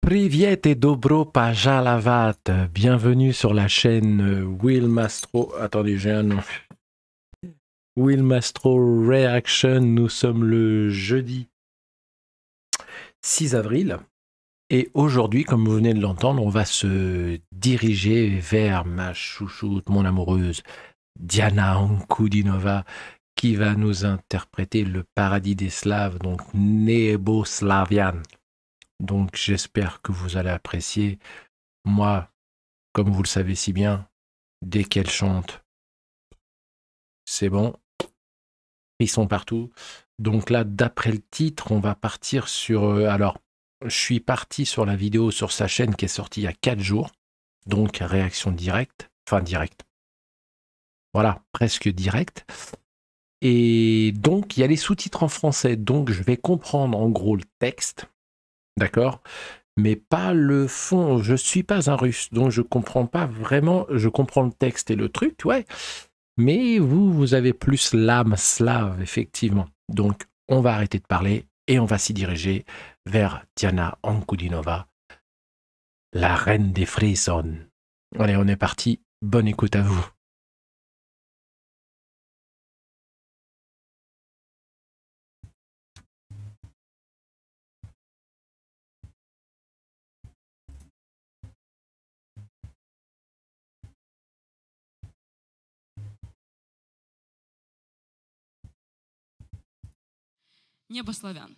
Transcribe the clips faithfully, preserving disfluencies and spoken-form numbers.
Privet et dobro pajalavat. Bienvenue sur la chaîne Will Mastro. Attendez, j'ai un nom. Will Mastro Reaction. Nous sommes le jeudi six avril. Et aujourd'hui, comme vous venez de l'entendre, on va se diriger vers ma chouchoute, mon amoureuse, Diana Ankudinova, qui va nous interpréter le paradis des Slaves, donc Nebo Slavian. Donc j'espère que vous allez apprécier. Moi, comme vous le savez si bien, dès qu'elle chante, c'est bon. Ils sont partout. Donc là, d'après le titre, on va partir sur... Euh, alors, je suis parti sur la vidéo sur sa chaîne qui est sortie il y a quatre jours. Donc, réaction directe. Enfin, directe. Voilà, presque directe. Et donc, il y a les sous-titres en français. Donc, je vais comprendre en gros le texte. D'accord? Mais pas le fond. Je suis pas un russe. Donc, je comprends pas vraiment. Je comprends le texte et le truc, ouais. Mais vous, vous avez plus l'âme slave, effectivement. Donc, on va arrêter de parler et on va s'y diriger vers Diana Ankudinova, la reine des frissons. Allez, on est parti. Bonne écoute à vous. Небо славян.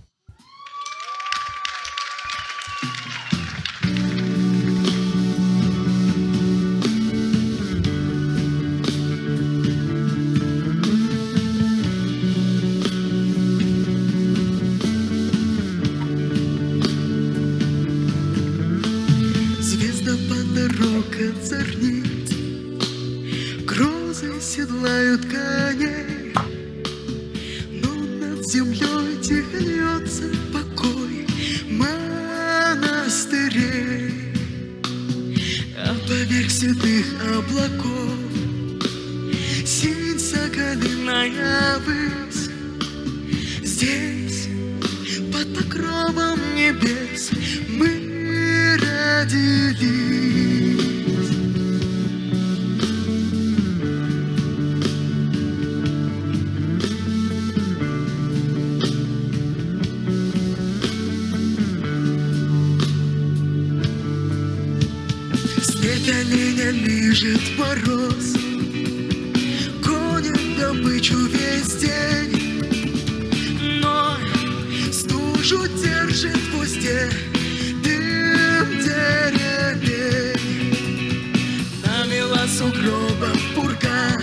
Звездопад дорога царнит, грозы седлают коней. Землей тихо льется покой монастырей, а поверх седых облаков синь соколиная высь. Здесь, под покровом небес, мы родились. Оленя лижет мороз, гонит добычу весь день, но стужу держит в узде дым деревень. Намела сугробом пурга,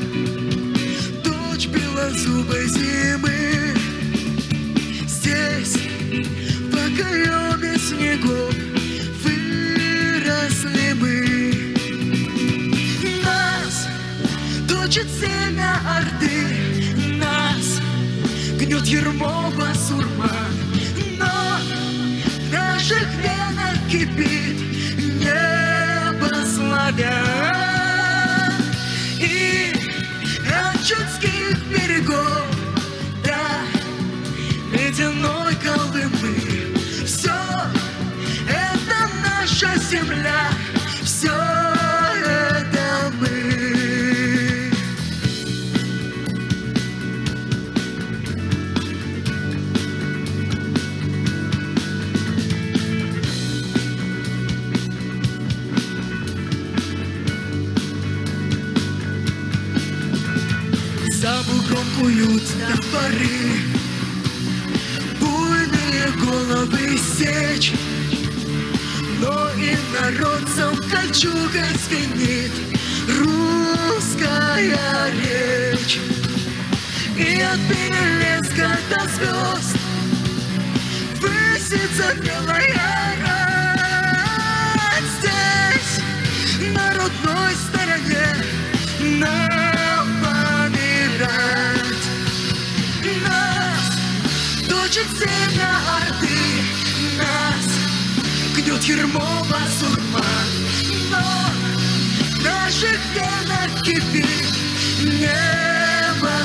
дочь белозубой зимы. Здесь, в окоеме снегов, выросли мы. Точит семя орды, нас гнет ярмо басурман, но в наших венах кипит небо славян. И от чудских берегов до ледяной Колымы все это наша земля, все это мы. За бугром куют топоры, буйные головы сечь, но и народцам кольчугой звенит русская речь. И от Перелеска до звезд высится белая рать. Здесь, на родной стороне, нам помирать. Нас точит семя орды, нас гнет ярмо басурман, но в наших венах кипит небо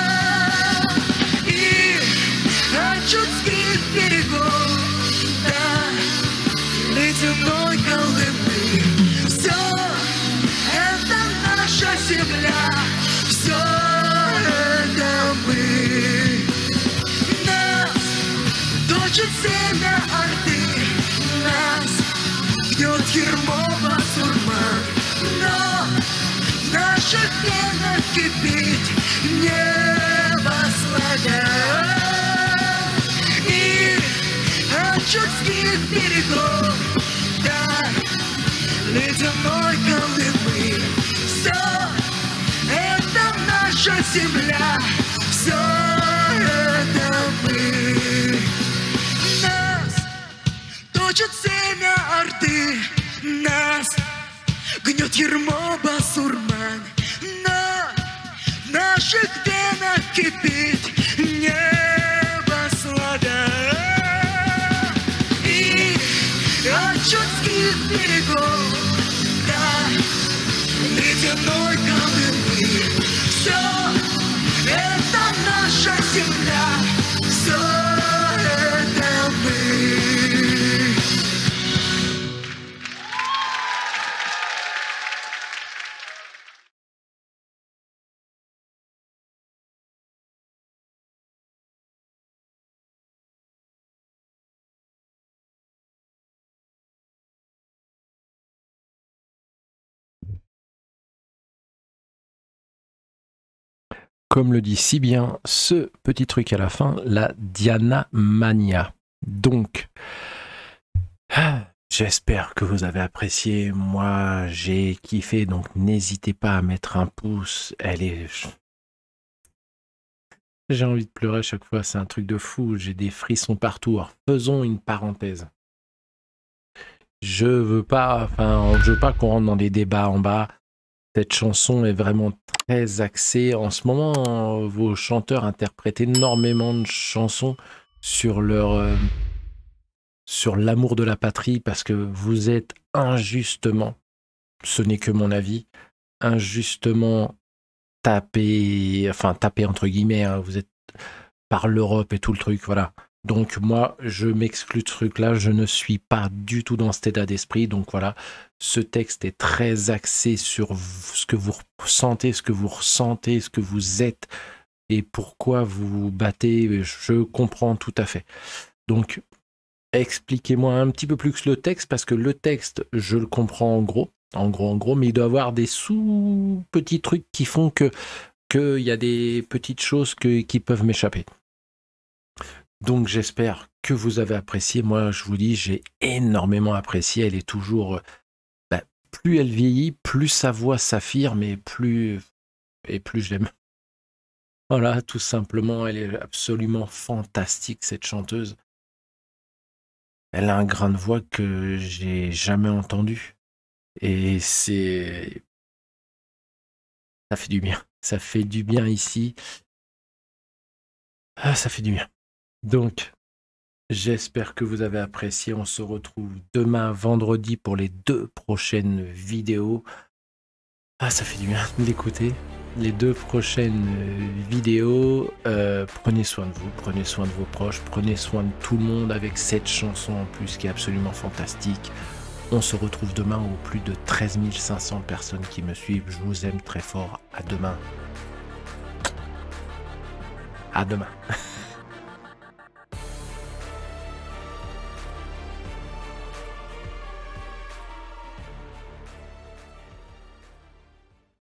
славян. И от чудских берегов до ермо басурман, но в наших венах кипит небо славян. И от чудских берегов до ледяной Колымы все это наша земля, все это мы. Нас точит семя Орды, нас гнет ермо басурман, но в наших венах кипит небо славян. И от чудских берегов до ледяной Колымы все это наша земля, все это мы. Comme le dit si bien ce petit truc à la fin, la Diana Mania. Donc, ah, j'espère que vous avez apprécié. Moi, j'ai kiffé, donc n'hésitez pas à mettre un pouce. Elle est... J'ai envie de pleurer à chaque fois, c'est un truc de fou. J'ai des frissons partout. Alors, faisons une parenthèse. Je veux pas, enfin, je veux pas qu'on rentre dans des débats en bas. Cette chanson est vraiment très axée. En ce moment, vos chanteurs interprètent énormément de chansons sur leur, euh, sur l'amour de la patrie, parce que vous êtes injustement, ce n'est que mon avis, injustement tapé, enfin tapé entre guillemets, hein, vous êtes par l'Europe et tout le truc, voilà. Donc moi, je m'exclus de ce truc-là, je ne suis pas du tout dans cet état d'esprit, donc voilà. Ce texte est très axé sur ce que vous ressentez, ce que vous ressentez, ce que vous êtes et pourquoi vous vous battez, je comprends tout à fait. Donc, expliquez-moi un petit peu plus que le texte, parce que le texte, je le comprends en gros, en gros, en gros, mais il doit y avoir des sous-petits trucs qui font que qu'il y a des petites choses que, qui peuvent m'échapper. Donc j'espère que vous avez apprécié. Moi, je vous dis, j'ai énormément apprécié. Elle est toujours... Bah, plus elle vieillit, plus sa voix s'affirme et plus, et plus je l'aime. Voilà, tout simplement, elle est absolument fantastique, cette chanteuse. Elle a un grain de voix que j'ai jamais entendu. Et c'est... Ça fait du bien. Ça fait du bien ici. Ah, ça fait du bien. Donc, j'espère que vous avez apprécié. On se retrouve demain, vendredi, pour les deux prochaines vidéos. Ah, ça fait du bien d'écouter. Les deux prochaines vidéos. Euh, prenez soin de vous, prenez soin de vos proches, prenez soin de tout le monde avec cette chanson en plus qui est absolument fantastique. On se retrouve demain aux plus de treize mille cinq cents personnes qui me suivent. Je vous aime très fort. À demain. À demain.